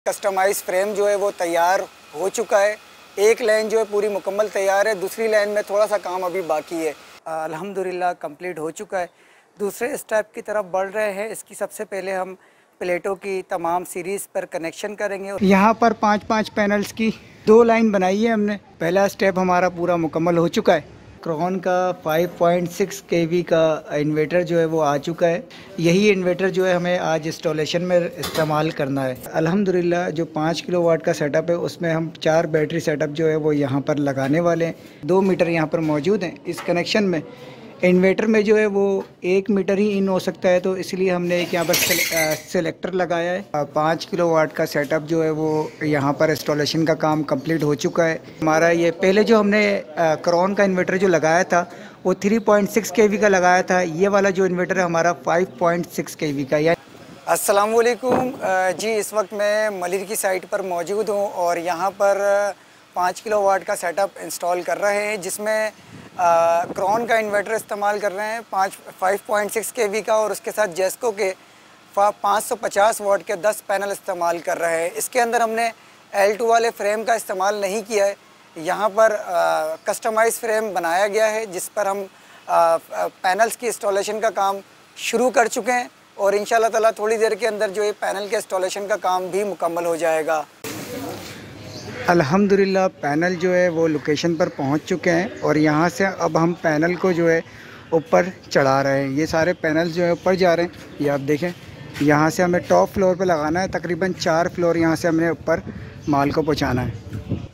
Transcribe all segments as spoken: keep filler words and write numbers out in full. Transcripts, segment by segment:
Customise frame जो है वो तैयार हो चुका है। एक लाइन जो है पूरी मुकम्मल तैयार है, दूसरी लाइन में थोड़ा सा काम अभी बाकी है। अल्हम्दुलिल्लाह कंप्लीट हो चुका है। दूसरे स्टेप की तरफ बढ़ रहे हैं। इसकी सबसे पहले हम प्लेटों की तमाम सीरीज़ पर कनेक्शन करेंगे। यहाँ पर पाँच पाँच पैनल्स की दो लाइन बनाई है हमने। पहला स्टेप हमारा पूरा मुकम्मल हो चुका है। क्रॉन का फाइव पॉइंट सिक्स केवी का इन्वर्टर जो है वो आ चुका है। यही इन्वर्टर जो है हमें आज इंस्टॉलेशन में इस्तेमाल करना है। अल्हम्दुलिल्लाह जो पाँच किलो वाट का सेटअप है उसमें हम चार बैटरी सेटअप जो है वो यहाँ पर लगाने वाले हैं। दो मीटर यहाँ पर मौजूद हैं। इस कनेक्शन में इन्वर्टर में जो है वो एक मीटर ही इन हो सकता है, तो इसलिए हमने एक यहाँ पर सेलेक्टर लगाया है। पाँच किलो वाट का सेटअप जो है वो यहाँ पर इंस्टॉलेशन का काम कंप्लीट हो चुका है हमारा। ये पहले जो हमने क्रॉन का इन्वर्टर जो लगाया था वो थ्री पॉइंट सिक्स केवी का लगाया था। ये वाला जो इन्वर्टर है हमारा फाइव पॉइंट सिक्स केवी का। या अस्सलाम वालेकुम जी, इस वक्त मैं मलिर की साइट पर मौजूद हूँ और यहाँ पर पाँच किलो वाट का सेटअप इंस्टॉल कर रहे हैं, जिसमें क्रॉन का इन्वर्टर इस्तेमाल कर रहे हैं पाँच five point six K V का, और उसके साथ जेस्को के पाँच सौ पचास वाट के दस पैनल इस्तेमाल कर रहे हैं। इसके अंदर हमने एल टू वाले फ्रेम का इस्तेमाल नहीं किया है। यहाँ पर कस्टमाइज़ फ्रेम बनाया गया है जिस पर हम आ, पैनल्स की इंस्टॉलेशन का काम शुरू कर चुके हैं, और इंशाल्लाह ताला थोड़ी देर के अंदर जो है पैनल के इंस्टॉलेशन का काम भी मुकम्मल हो जाएगा। अल्हम्दुलिल्लाह पैनल जो है वो लोकेशन पर पहुंच चुके हैं और यहाँ से अब हम पैनल को जो है ऊपर चढ़ा रहे हैं। ये सारे पैनल जो है ऊपर जा रहे हैं। ये आप देखें, यहाँ से हमें टॉप फ्लोर पे लगाना है। तकरीबन चार फ्लोर यहाँ से हमने ऊपर माल को पहुँचाना है।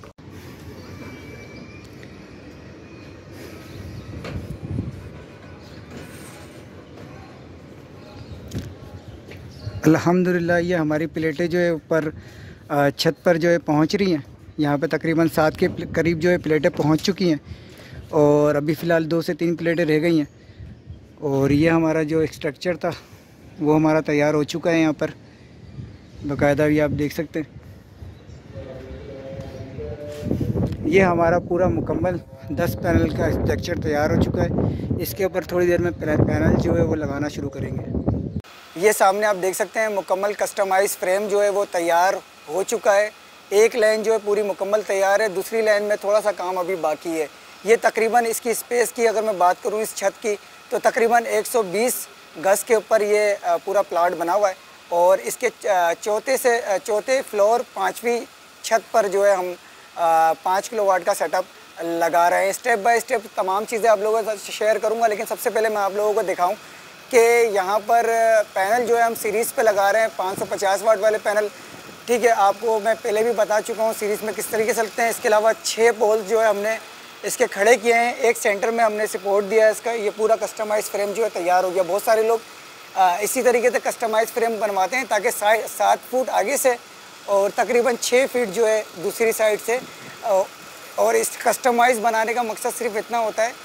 अल्हम्दुलिल्लाह ये हमारी प्लेटें जो है ऊपर छत पर जो है पहुँच रही हैं। यहाँ पे तकरीबन सात के करीब जो है प्लेटें पहुँच चुकी हैं और अभी फ़िलहाल दो से तीन प्लेटें रह गई हैं। और ये हमारा जो स्ट्रक्चर था वो हमारा तैयार हो चुका है। यहाँ पर बाकायदा भी आप देख सकते हैं। ये हमारा पूरा मुकम्मल दस पैनल का स्ट्रक्चर तैयार हो चुका है। इसके ऊपर थोड़ी देर में पैनल जो है वो लगाना शुरू करेंगे। ये सामने आप देख सकते हैं मुकम्मल कस्टमाइज़ फ्रेम जो है वो तैयार हो चुका है। एक लाइन जो है पूरी मुकम्मल तैयार है, दूसरी लाइन में थोड़ा सा काम अभी बाकी है। ये तकरीबन इसकी स्पेस की अगर मैं बात करूँ इस छत की, तो तकरीबन एक सौ बीस गज़ के ऊपर ये पूरा प्लाट बना हुआ है, और इसके चौथे से चौथे फ्लोर पाँचवीं छत पर जो है हम पाँच किलो वाट का सेटअप लगा रहे हैं। स्टेप बाय स्टेप तमाम चीज़ें आप लोगों के साथ शेयर करूँगा, लेकिन सबसे पहले मैं आप लोगों को दिखाऊँ कि यहाँ पर पैनल जो है हम सीरीज़ पे लगा रहे हैं पाँच सौ पचास वाट वाले पैनल। ठीक है, आपको मैं पहले भी बता चुका हूँ सीरीज़ में किस तरीके से लगते हैं। इसके अलावा छः पोल्स जो है हमने इसके खड़े किए हैं, एक सेंटर में हमने सपोर्ट दिया है इसका। ये पूरा कस्टमाइज़ फ्रेम जो है तैयार हो गया। बहुत सारे लोग आ, इसी तरीके से कस्टमाइज़ फ्रेम बनवाते हैं ताकि सात फुट आगे से और तकरीबन छः फीट जो है दूसरी साइड से। और इस कस्टमाइज़ बनाने का मकसद सिर्फ इतना होता है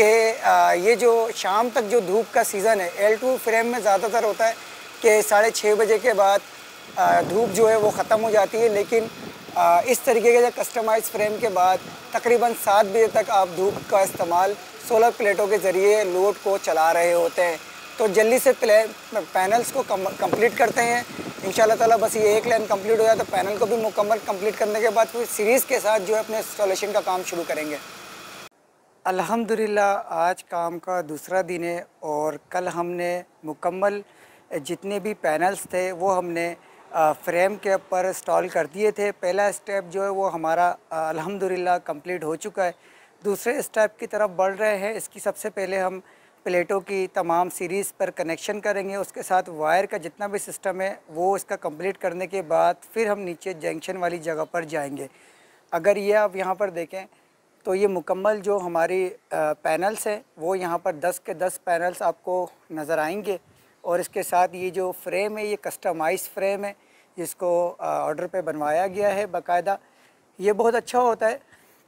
कि ये जो शाम तक जो धूप का सीज़न है, एल टू फ्रेम में ज़्यादातर होता है कि साढ़े छः बजे के बाद धूप जो है वो ख़त्म हो जाती है, लेकिन इस तरीके के कस्टमाइज़ फ्रेम के बाद तकरीबन सात बजे तक आप धूप का इस्तेमाल सोलर प्लेटों के ज़रिए लोड को चला रहे होते हैं। तो जल्दी से पैनल्स को कंप्लीट करते हैं इंशाल्लाह ताला। बस ये एक लाइन कंप्लीट हो जाए तो पैनल को भी मुकम्मल कंप्लीट करने के बाद फिर सीरीज़ के साथ जो है अपने इंस्टॉलेशन का काम शुरू करेंगे। अल्हम्दुलिल्लाह आज काम का दूसरा दिन है और कल हमने मुकम्मल जितने भी पैनल्स थे वो हमने फ्रेम के ऊपर इंस्टॉल कर दिए थे। पहला स्टेप जो है वो हमारा अल्हम्दुलिल्लाह कंप्लीट हो चुका है। दूसरे स्टेप की तरफ बढ़ रहे हैं। इसकी सबसे पहले हम प्लेटों की तमाम सीरीज़ पर कनेक्शन करेंगे। उसके साथ वायर का जितना भी सिस्टम है वो इसका कंप्लीट करने के बाद फिर हम नीचे जंक्शन वाली जगह पर जाएंगे। अगर ये आप यहाँ पर देखें तो ये मुकम्मल जो हमारी पैनल्स हैं वो यहाँ पर दस के दस पैनल्स आपको नज़र आएंगे। और इसके साथ ये जो फ्रेम है ये कस्टमाइज़ फ्रेम है जिसको ऑर्डर पे बनवाया गया है बाकायदा। ये बहुत अच्छा होता है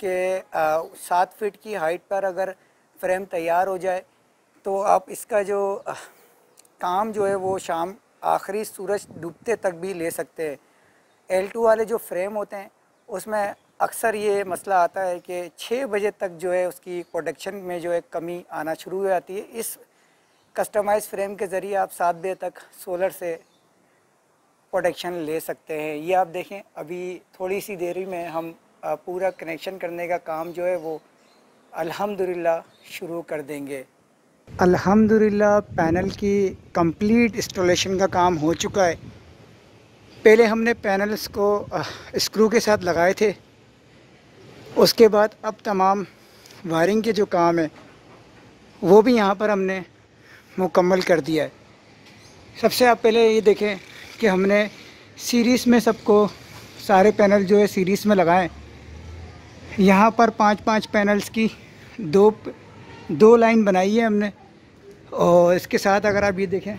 कि सात फीट की हाइट पर अगर फ्रेम तैयार हो जाए तो आप इसका जो आ, काम जो है वो शाम आखिरी सूरज डूबते तक भी ले सकते हैं। एल टू वाले जो फ्रेम होते हैं उसमें अक्सर ये मसला आता है कि छः बजे तक जो है उसकी प्रोडक्शन में जो है कमी आना शुरू हो जाती है। इस कस्टमाइज़ फ्रेम के ज़रिए आप सात बजे तक सोलर से प्रोटेक्शन ले सकते हैं। ये आप देखें, अभी थोड़ी सी देरी में हम पूरा कनेक्शन करने का काम जो है वो अल्हम्दुलिल्लाह शुरू कर देंगे। अल्हम्दुलिल्लाह पैनल की कंप्लीट इंस्टॉलेशन का काम हो चुका है। पहले हमने पैनल्स को स्क्रू के साथ लगाए थे, उसके बाद अब तमाम वायरिंग के जो काम है वो भी यहाँ पर हमने मुकम्मल कर दिया है। सबसे आप पहले ये देखें कि हमने सीरीज़ में सबको सारे पैनल जो है सीरीज़ में लगाएं। यहाँ पर पाँच पाँच पैनल्स की दो दो लाइन बनाई है हमने, और इसके साथ अगर आप ये देखें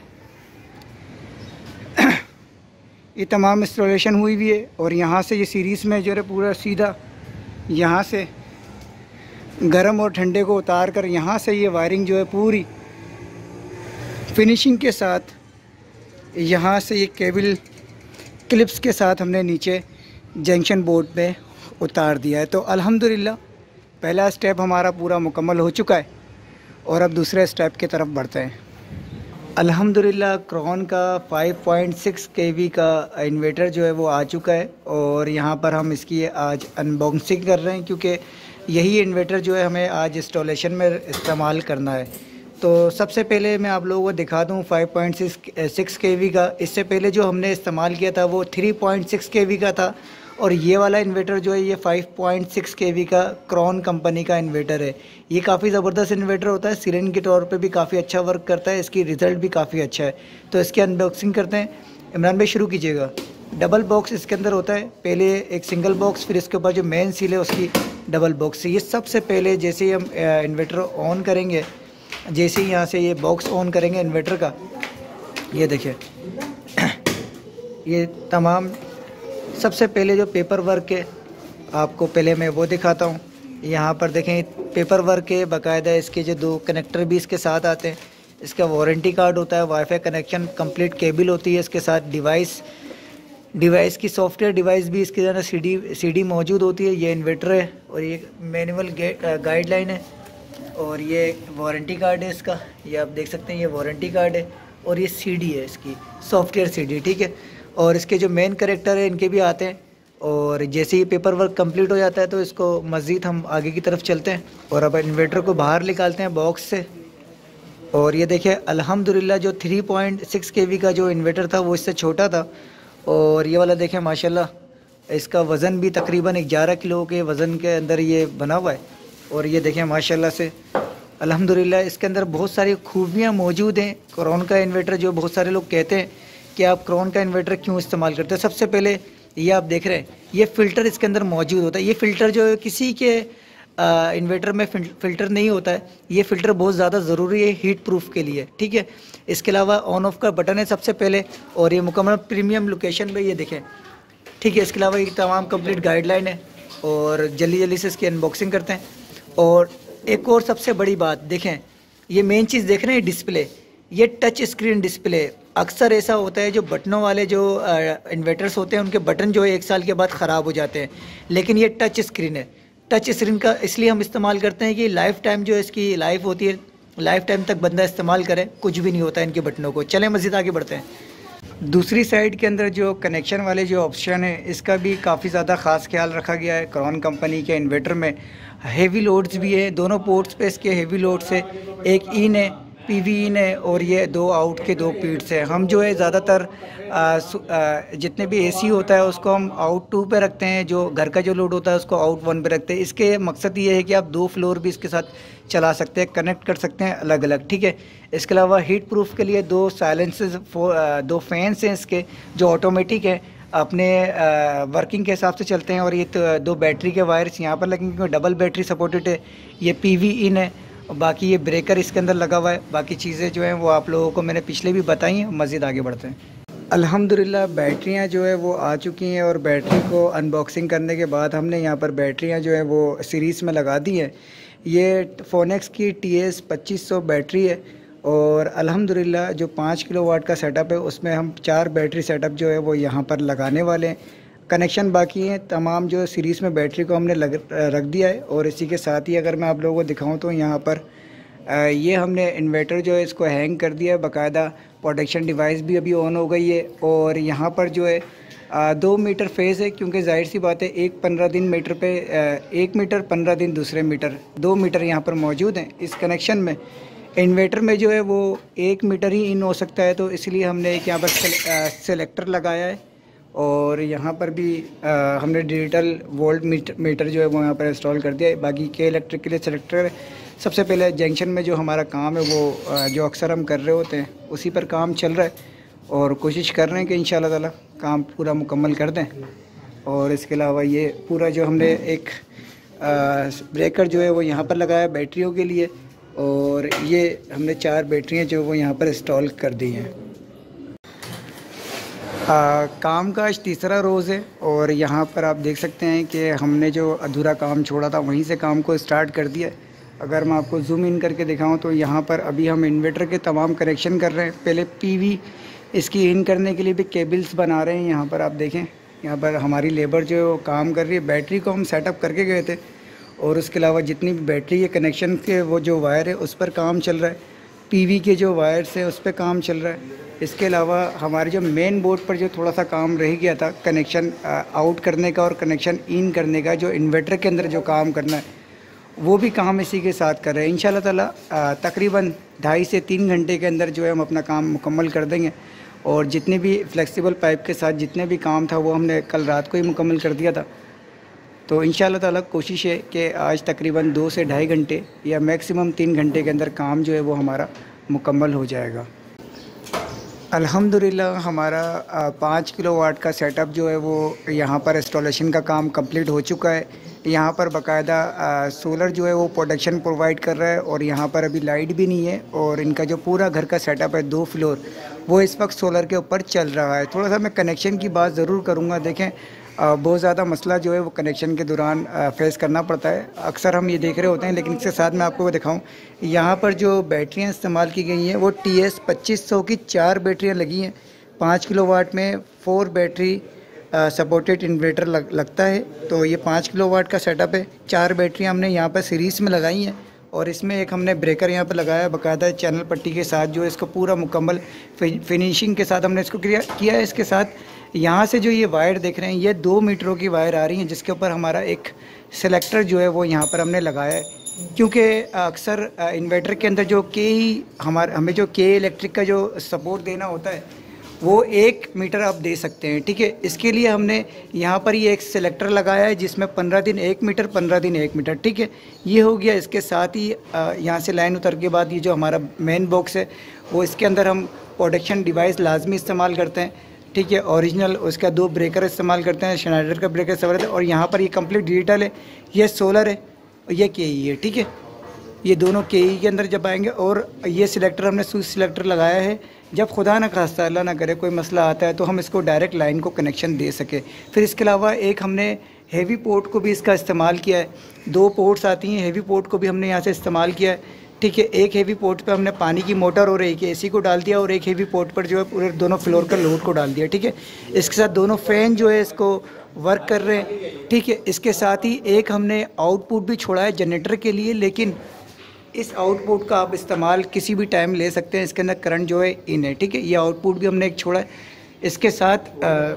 ये तमाम इंस्टॉलेशन हुई हुई है। और यहाँ से ये सीरीज़ में जो है पूरा सीधा यहाँ से गर्म और ठंडे को उतार कर यहाँ से ये वायरिंग जो है पूरी फिनिशिंग के साथ यहाँ से ये केबल क्लिप्स के साथ हमने नीचे जंक्शन बोर्ड पे उतार दिया है। तो अल्हम्दुलिल्लाह पहला स्टेप हमारा पूरा मुकम्मल हो चुका है और अब दूसरे स्टेप की तरफ बढ़ते हैं। अल्हम्दुलिल्लाह क्रॉन का फाइव पॉइंट सिक्स केवी का इन्वर्टर जो है वो आ चुका है और यहाँ पर हम इसकी आज अनबॉक्सिंग कर रहे हैं, क्योंकि यही इन्वर्टर जो है हमें आज इंस्टॉलेशन में इस्तेमाल करना है। तो सबसे पहले मैं आप लोगों को दिखा दूँ फाइव पॉइंट सिक्स केवी का। इससे पहले जो हमने इस्तेमाल किया था वो थ्री पॉइंट सिक्स केवी का था, और ये वाला इन्वर्टर जो है ये फाइव पॉइंट सिक्स केवी का क्रॉन कंपनी का इन्वर्टर है। ये काफ़ी ज़बरदस्त इन्वर्टर होता है, सिलेंडर के तौर पे भी काफ़ी अच्छा वर्क करता है, इसकी रिज़ल्ट भी काफ़ी अच्छा है। तो इसकी अनबॉक्सिंग करते हैं। इमरान भाई शुरू कीजिएगा। डबल बॉक्स इसके अंदर होता है, पहले एक सिंगल बॉक्स, फिर इसके ऊपर जो मेन सील है उसकी डबल बॉक्स। ये सबसे पहले जैसे ही हम इन्वर्टर ऑन करेंगे, जैसे ही यहाँ से ये बॉक्स ऑन करेंगे इन्वर्टर का, ये देखिए ये तमाम सबसे पहले जो पेपर वर्क है आपको पहले मैं वो दिखाता हूँ। यहाँ पर देखें पेपर वर्क है, बाकायदा इसके जो दो कनेक्टर भी इसके साथ आते हैं। इसका वारंटी कार्ड होता है, वाईफाई कनेक्शन, कंप्लीट केबल होती है इसके साथ, डिवाइस डिवाइस की सॉफ्टवेयर डिवाइस भी इसके अंदर सीडी सीडी मौजूद होती है। ये इन्वर्टर है और ये मैनुअल गाइडलाइन है, और ये वारंटी कार्ड है इसका, ये आप देख सकते हैं ये वारंटी कार्ड है, और ये सीडी है इसकी सॉफ्टवेयर सीडी, ठीक है। और इसके जो मेन कैरेक्टर है इनके भी आते हैं। और जैसे ही पेपर वर्क कंप्लीट हो जाता है तो इसको मज़ीद हम आगे की तरफ चलते हैं और अब इन्वर्टर को बाहर निकालते हैं बॉक्स से। और ये देखिए अल्हम्दुलिल्लाह जो थ्री पॉइंट सिक्स केवी का जो इन्वर्टर था वो इससे छोटा था, और ये वाला देखें माशाल्लाह इसका वज़न भी तकरीबन ग्यारह किलो के वज़न के अंदर ये बना हुआ है। और ये देखें माशाल्लाह से अल्हम्दुलिल्लाह इसके अंदर बहुत सारी खूबियाँ मौजूद हैं। क्रॉन का इन्वर्टर जो बहुत सारे लोग कहते हैं कि आप क्रॉन का इन्वर्टर क्यों इस्तेमाल करते हैं, सबसे पहले ये आप देख रहे हैं ये फ़िल्टर इसके अंदर मौजूद होता है। ये फ़िल्टर जो है किसी के इन्वर्टर में फ़िल्टर नहीं होता है, ये फ़िल्टर बहुत ज़्यादा ज़रूरी है हीट प्रूफ के लिए, ठीक है। इसके अलावा ऑन ऑफ का बटन है सबसे पहले, और ये मुकम्मल प्रीमियम लोकेशन पे ये देखें, ठीक है। इसके अलावा ये तमाम कंप्लीट गाइडलाइन है, और जल्दी जल्दी से इसकी अनबॉक्सिंग करते हैं। और एक और सबसे बड़ी बात देखें, ये मेन चीज़ देख रहे हैं डिस्प्ले, ये टच स्क्रीन डिस्प्ले। अक्सर ऐसा होता है जो बटनों वाले जो इन्वर्टर्स होते हैं उनके बटन जो है एक साल के बाद ख़राब हो जाते हैं, लेकिन ये टच स्क्रीन है। टच स्क्रीन का इसलिए हम इस्तेमाल करते हैं कि लाइफ टाइम जो इसकी लाइफ होती है, लाइफ टाइम तक बंदा इस्तेमाल करे, कुछ भी नहीं होता है इनके बटनों को। चलें मज़ीद आगे बढ़ते हैं। दूसरी साइड के अंदर जो कनेक्शन वाले जो ऑप्शन है इसका भी काफ़ी ज़्यादा ख़ास ख्याल रखा गया है। क्रॉन कंपनी के इन्वर्टर में हेवी लोड्स भी है, दोनों पोर्ट्स पे इसके हेवी लोड्स है, एक इन है, पीवी इन है, और ये दो आउट के दो पीड्स है। हम जो है ज़्यादातर जितने भी एसी होता है उसको हम आउट टू पे रखते हैं, जो घर का जो लोड होता है उसको आउट वन पे रखते हैं। इसके मकसद ये है कि आप दो फ्लोर भी इसके साथ चला सकते हैं, कनेक्ट कर सकते हैं अलग अलग, ठीक है। इसके अलावा हीट प्रूफ के लिए दो साइलेंसेस दो फैंस हैं इसके जो ऑटोमेटिक है, अपने वर्किंग के हिसाब से चलते हैं। और ये तो दो बैटरी के वायर्स यहाँ पर लगेंगे क्योंकि डबल बैटरी सपोर्टेड है। ये पीवी इन है, और बाकी ये ब्रेकर इसके अंदर लगा हुआ है। बाकी चीज़ें जो हैं वो आप लोगों को मैंने पिछले भी बताई हैं। मज़ीद आगे बढ़ते हैं। अल्हम्दुलिल्लाह बैटरियां जो है वो आ चुकी हैं, और बैटरी को अनबॉक्सिंग करने के बाद हमने यहाँ पर बैटरियां जो है वो सीरीज़ में लगा दी हैं। ये फोनेक्स की टी एस पच्चीस सौ बैटरी है, और अल्हम्दुलिल्लाह जो पाँच किलो वाट का सेटअप है उसमें हम चार बैटरी सेटअप जो है वो यहाँ पर लगाने वाले हैं। कनेक्शन बाकी हैं, तमाम जो सीरीज़ में बैटरी को हमने लग रख दिया है। और इसी के साथ ही अगर मैं आप लोगों को दिखाऊं तो यहाँ पर ये हमने इन्वर्टर जो है इसको हैंग कर दिया है, बाकायदा प्रोटेक्शन डिवाइस भी अभी ऑन हो गई है। और यहाँ पर जो है आ, दो मीटर फेज़ है, क्योंकि जाहिर सी बात है एक पंद्रह दिन मीटर पे आ, एक मीटर पंद्रह दिन दूसरे मीटर, दो मीटर यहाँ पर मौजूद हैं। इस कनेक्शन में इन्वर्टर में जो है वो एक मीटर ही इन हो सकता है, तो इसलिए हमने एक यहाँ पर सेलेक्टर लगाया है। और यहाँ पर भी आ, हमने डिजिटल वोल्ट मीटर मीटर जो है वो यहाँ पर इंस्टॉल कर दिया है। बाकी के इलेक्ट्रिक के लिए सेलेक्टर सबसे पहले जंक्शन में जो हमारा काम है वो आ, जो अक्सर हम कर रहे होते हैं उसी पर काम चल रहा है, और कोशिश कर रहे हैं कि इंशाल्लाह ताला काम पूरा मुकम्मल कर दें। और इसके अलावा ये पूरा जो हमने एक ब्रेकर जो है वो यहाँ पर लगाया बैटरियों के लिए, और ये हमने चार बैटरियाँ जो वो यहाँ पर इंस्टॉल कर दी हैं। आ, काम का आज तीसरा रोज़ है, और यहाँ पर आप देख सकते हैं कि हमने जो अधूरा काम छोड़ा था वहीं से काम को स्टार्ट कर दिया है। अगर मैं आपको जूम इन करके दिखाऊं तो यहाँ पर अभी हम इन्वर्टर के तमाम कनेक्शन कर रहे हैं। पहले पीवी इसकी इन करने के लिए भी केबल्स बना रहे हैं। यहाँ पर आप देखें, यहाँ पर हमारी लेबर जो है वो काम कर रही है। बैटरी को हम सेटअप करके गए थे, और उसके अलावा जितनी भी बैटरी के कनेक्शन के वो जो वायर है उस पर काम चल रहा है। पीवी के जो वायर्स हैं उस पर काम चल रहा है। इसके अलावा हमारे जो मेन बोर्ड पर जो थोड़ा सा काम रह गया था कनेक्शन आउट करने का और कनेक्शन इन करने का, जो इन्वर्टर के अंदर जो काम करना है वो भी काम इसी के साथ कर रहे हैं। इंशाल्लाह ताला तकरीबन ढाई से तीन घंटे के अंदर जो है हम अपना काम मुकम्मल कर देंगे। और जितने भी फ्लेक्सिबल पाइप के साथ जितने भी काम था वो हमने कल रात को ही मुकम्मल कर दिया था। तो इंशाल्लाह ताला कोशिश है कि आज तकरीबन दो से ढाई घंटे या मैक्सिमम तीन घंटे के अंदर काम जो है वो हमारा मुकम्मल हो जाएगा। अल्हम्दुलिल्लाह हमारा पाँच किलो वाट का सेटअप जो है वो यहाँ पर इंस्टॉलेशन का काम कंप्लीट हो चुका है। यहाँ पर बाकायदा सोलर जो है वो प्रोडक्शन प्रोवाइड कर रहा है, और यहाँ पर अभी लाइट भी नहीं है। और इनका जो पूरा घर का सेटअप है दो फ्लोर, वो इस वक्त सोलर के ऊपर चल रहा है। थोड़ा सा मैं कनेक्शन की बात ज़रूर करूँगा। देखें, बहुत ज़्यादा मसला जो है वो कनेक्शन के दौरान फेस करना पड़ता है। अक्सर हम ये देख रहे होते हैं, लेकिन इसके साथ मैं आपको दिखाऊं, यहाँ पर जो बैटरियाँ इस्तेमाल की गई हैं वो टी एस पच्चीस सौ की चार बैटरियाँ लगी हैं। पाँच किलो वाट में फोर बैटरी सपोर्टेड इन्वर्टर लग, लगता है। तो ये पाँच किलो वाट का सेटअप है। चार बैटरियाँ हमने यहाँ पर सीरीज़ में लगाई हैं, और इसमें एक हमने ब्रेकर यहाँ पर लगाया है बाकायदा चैनल पट्टी के साथ, जो इसको पूरा मुकम्मल फिनिशिंग के साथ हमने इसको किया है। इसके साथ यहाँ से जो ये वायर देख रहे हैं ये दो मीटरों की वायर आ रही हैं, जिसके ऊपर हमारा एक सेलेक्टर जो है वो यहाँ पर हमने लगाया है। क्योंकि अक्सर इन्वर्टर के अंदर जो के हमारे हमें जो के इलेक्ट्रिक का जो सपोर्ट देना होता है वो एक मीटर आप दे सकते हैं, ठीक है। इसके लिए हमने यहाँ पर ये एक सेलेक्टर लगाया है जिसमें पंद्रह दिन एक मीटर पंद्रह दिन एक मीटर, ठीक है। ये हो गया। इसके साथ ही यहाँ से लाइन उतर के बाद ये जो हमारा मेन बॉक्स है वो इसके अंदर हम प्रोटेक्शन डिवाइस लाजमी इस्तेमाल करते हैं, ठीक है। ओरिजिनल उसका दो ब्रेकर इस्तेमाल करते हैं, शनाइडर का ब्रेकर इस्तेमाल करते हैं। और यहाँ पर ये कंप्लीट डिजिटल है, ये सोलर है और ये के ई है, ठीक है। ये दोनों के ई के अंदर जब आएंगे, और ये सिलेक्टर हमने स्विच सिलेक्टर लगाया है, जब खुदा ना खास्ता अल्लाह ना करे कोई मसला आता है तो हम इसको डायरेक्ट लाइन को कनेक्शन दे सके। फिर इसके अलावा एक हमने हेवी पोर्ट को भी इसका इस्तेमाल किया है। दो पोर्ट्स आती हैं, हेवी पोर्ट को भी हमने यहाँ से इस्तेमाल किया है, ठीक है। एक हेवी पोर्ट पे हमने पानी की मोटर और एक एसी को डाल दिया, और एक हेवी पोर्ट पर जो है पूरे दोनों फ्लोर का लोड को डाल दिया, ठीक है। इसके साथ दोनों फ़ैन जो है इसको वर्क कर रहे हैं, ठीक है। इसके साथ ही एक हमने आउटपुट भी छोड़ा है जनरेटर के लिए, लेकिन इस आउटपुट का आप इस्तेमाल किसी भी टाइम ले सकते हैं। इसके अंदर करंट जो है इन है, ठीक है। ये आउटपुट भी हमने एक छोड़ा है। इसके साथ आ,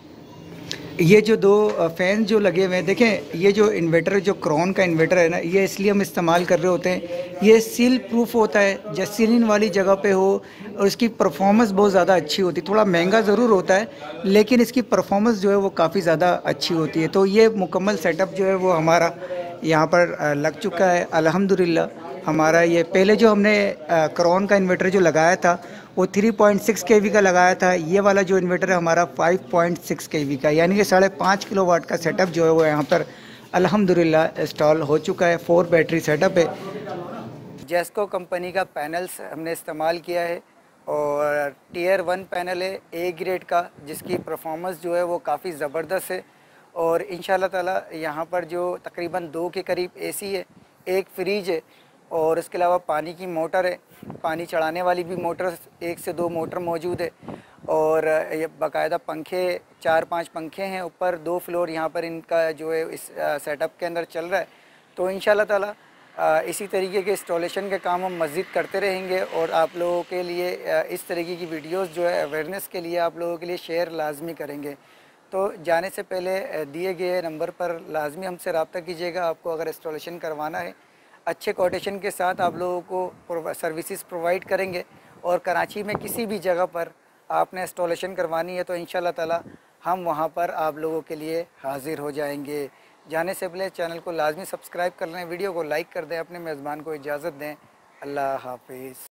ये जो दो फ़ैन जो लगे हुए हैं, देखें ये जो इन्वर्टर जो क्रॉन का इन्वर्टर है ना, ये इसलिए हम इस्तेमाल कर रहे होते हैं, ये सील प्रूफ होता है। जब सीलिंग वाली जगह पे हो और इसकी परफॉर्मेंस बहुत ज़्यादा अच्छी होती है। थोड़ा महंगा ज़रूर होता है, लेकिन इसकी परफॉर्मेंस जो है वो काफ़ी ज़्यादा अच्छी होती है। तो ये मुकम्मल सेटअप जो है वो हमारा यहाँ पर लग चुका है अल्हम्दुलिल्लाह। हमारा ये पहले जो हमने क्रॉन का इन्वर्टर जो लगाया था वो थ्री पॉइंट सिक्स केवी का लगाया था। ये वाला जो इन्वर्टर है हमारा फाइव पॉइंट सिक्स केवी का, यानी कि साढ़े पाँच किलो वाट का सेटअप जो है वो यहाँ पर अल्हम्दुलिल्लाह इंस्टॉल हो चुका है। फोर बैटरी सेटअप है। जेस्को कंपनी का पैनल्स हमने इस्तेमाल किया है, और टीयर वन पैनल है ए ग्रेड का, जिसकी परफॉर्मेंस जो है वो काफ़ी ज़बरदस्त है। और इंशाल्लाह ताला यहाँ पर जो तकरीबन दो के करीब एसी है, एक फ्रिज है, और इसके अलावा पानी की मोटर है, पानी चढ़ाने वाली भी मोटर एक से दो मोटर मौजूद है। और ये बाकायदा पंखे, चार पांच पंखे हैं ऊपर, दो फ्लोर यहाँ पर इनका जो है इस सेटअप के अंदर चल रहा है। तो इंशाल्लाह ताला इसी तरीके के इंस्टॉलेशन के काम हम मज़ीद करते रहेंगे और आप लोगों के लिए इस तरीके की वीडियोस जो है अवेयरनेस के लिए आप लोगों के लिए शेयर लाजमी करेंगे। तो जाने से पहले दिए गए नंबर पर लाजमी हमसे रब्ता कीजिएगा। आपको अगर इंस्टॉलेशन करवाना है अच्छे कोटेशन के साथ आप लोगों को सर्विसेज प्रोवाइड करेंगे और कराची में किसी भी जगह पर आपने इंस्टॉलेशन करवानी है तो इंशाल्लाह ताला हम वहाँ पर आप लोगों के लिए हाज़िर हो जाएंगे। जाने से पहले चैनल को लाजमी सब्सक्राइब कर लें, वीडियो को लाइक कर दें, अपने मेज़बान को इजाज़त दें। अल्लाह हाफिज़।